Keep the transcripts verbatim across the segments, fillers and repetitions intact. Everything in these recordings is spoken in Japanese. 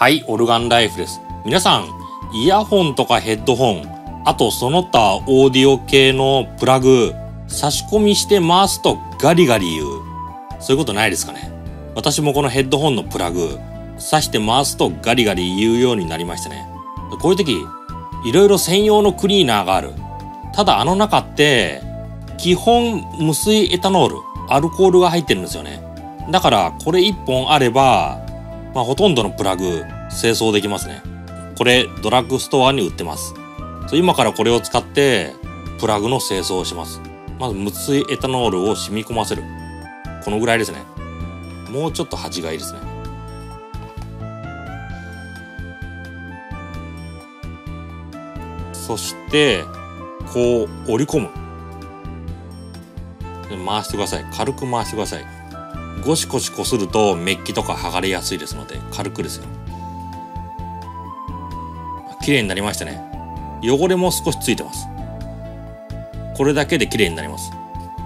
はい、オルガンライフです。皆さん、イヤホンとかヘッドホン、あとその他オーディオ系のプラグ、差し込みして回すとガリガリ言う。そういうことないですかね。私もこのヘッドホンのプラグ、挿して回すとガリガリ言うようになりましたね。こういう時、いろいろ専用のクリーナーがある。ただあの中って、基本無水エタノール、アルコールが入ってるんですよね。だからこれいっぽんあれば、まあ、ほとんどのプラグ清掃できますね。これドラッグストアに売ってます。今からこれを使ってプラグの清掃をします。まず無水エタノールを染み込ませる。このぐらいですね。もうちょっと端がいいですね。そしてこう折り込む。回してください。軽く回してください。ゴシゴシこするとメッキとか剥がれやすいですので軽くですよ。綺麗になりましたね。汚れも少しついてます。これだけで綺麗になります。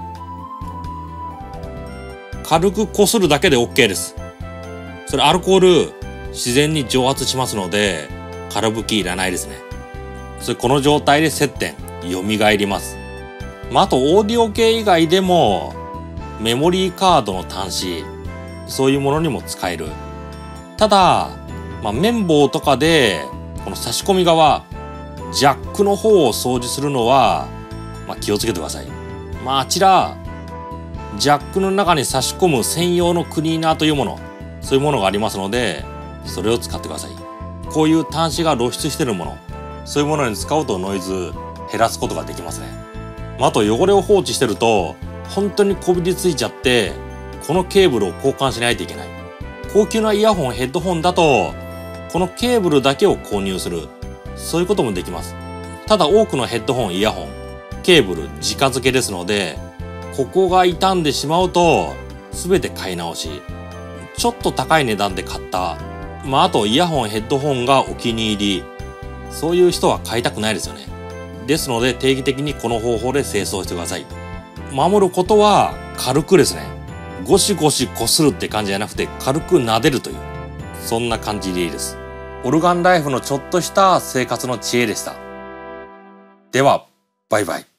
軽くこするだけで オーケー です。それアルコール自然に蒸発しますので空拭きいらないですね。それこの状態で接点蘇ります。まあ、あとオーディオ系以外でもメモリーカードの端子、そういうものにも使える。ただ、まあ、綿棒とかでこの差し込み側、ジャックの方を掃除するのは、まあ、気をつけてください。まあ、あちらジャックの中に差し込む専用のクリーナーというもの、そういうものがありますので、それを使ってください。こういう端子が露出しているもの、そういうものに使うとノイズ減らすことができますね。まあ、あと汚れを放置してると本当にこびりついちゃって、このケーブルを交換しないといけない。高級なイヤホン、ヘッドホンだとこのケーブルだけを購入する、そういうこともできます。ただ多くのヘッドホン、イヤホン、ケーブル直付けですので、ここが傷んでしまうと全て買い直し。ちょっと高い値段で買った、まあ、あとイヤホン、ヘッドホンがお気に入り、そういう人は買いたくないですよね。ですので定期的にこの方法で清掃してください。守ることは軽くですね。ゴシゴシこするって感じじゃなくて軽く撫でるという、そんな感じでいいです。オルガンライフのちょっとした生活の知恵でした。では、バイバイ。